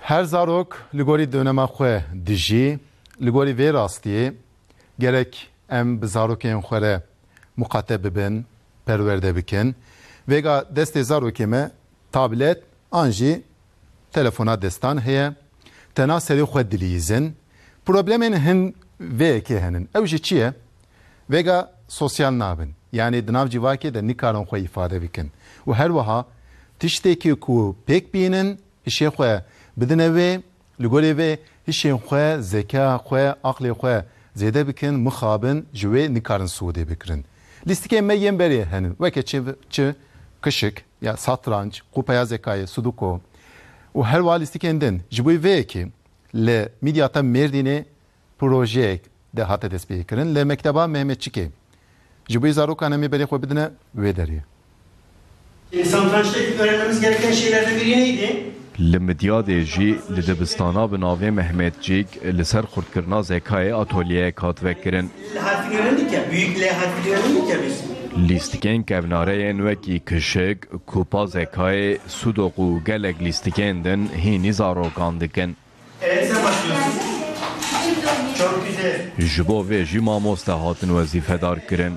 Her zarok ligori döneme xwe dijî, ligori vê rastiyê gerek em bi zarokên xwe re muqate bibin, perwerde bikin. Vêga destê zarokê me tablet an jî telefona destan heye. Tena serê xwe dilîzin. Problemên hin vêyekê henin. Ew jî çi ye? Vêga sosyal nabin. Yani di nav civakê de nikarin xwe îfade bikin. û her wiha tiştekî ku pêk bînin hişê xwe bidine wê, li gorê vê hişên xwe, zeka xwe, aqlê xwe zêde bikin, mixabin, ji wê nikarin sûdê bikirin. Lîstikên me yên berê henin. Weke çi, kışık, ya satranç, kupeya zekayê, sudoku. û her wiha lîstikên din. Ji bo vêyekê li Midyata Mêrdînê projeyek de hate destpêkirin li Mekteba Mehmetçikê. Ji bo zarokan em ê berê xwe bidine wê derê. Satrançta öğrenmemiz gereken şeylerden biri neydi? Li Midyadê jî li dibistana bi navê Mehmetçik li ser xurtkirina zekayê atölyeyek hat vekirin. L harfini öğrendik ya, büyük L harfini öğrendik ya biz. Lîstikên kevnareyên wekî kışık, kupa zekayê, sudoku û gelek lîstikên din hînî zarokan dikin. Evet, sen başlıyorsun. Çok güzel. Ji bo vê jî mamoste hatin wezîfedar kirin.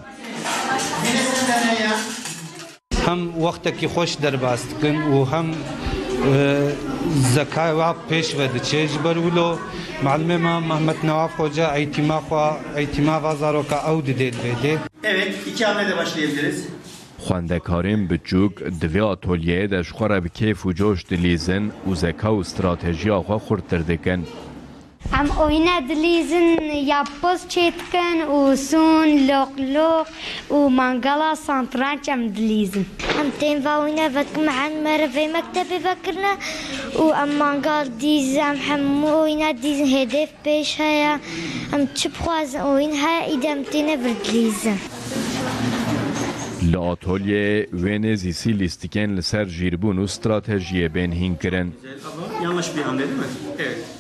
هم وقتکی خوش درباز کن و هم زکای و پیش ود چیج برولو معلم ما محمد نواف hoca eğitima vazaro ka aud del vede. Evet, iki hamlede başlayabiliriz. Xwendekarên biçûk di vê atölyeyê de ji xwe re bi kêf û coş dilîzin û zeka û stratejiya xwe xurttir dikin. Em oyuna dilîzin yapboz çêdikin û sûn, loq û mangala santranç em dilîzin. Em tên va oyuna vekin mehan me re vê mektebê vekirine û em mangal dîzin, em hemû oyuna dîzin, hedef pêş heye. Em çi bixwazin oyun heye îdî em têne vir dilîzin. Li atölyeyê wê nêzîsî lîstikên li ser jîrbûn û stratejiyê bên hîn kirin. Yanlış bir hamle değil mi? Evet.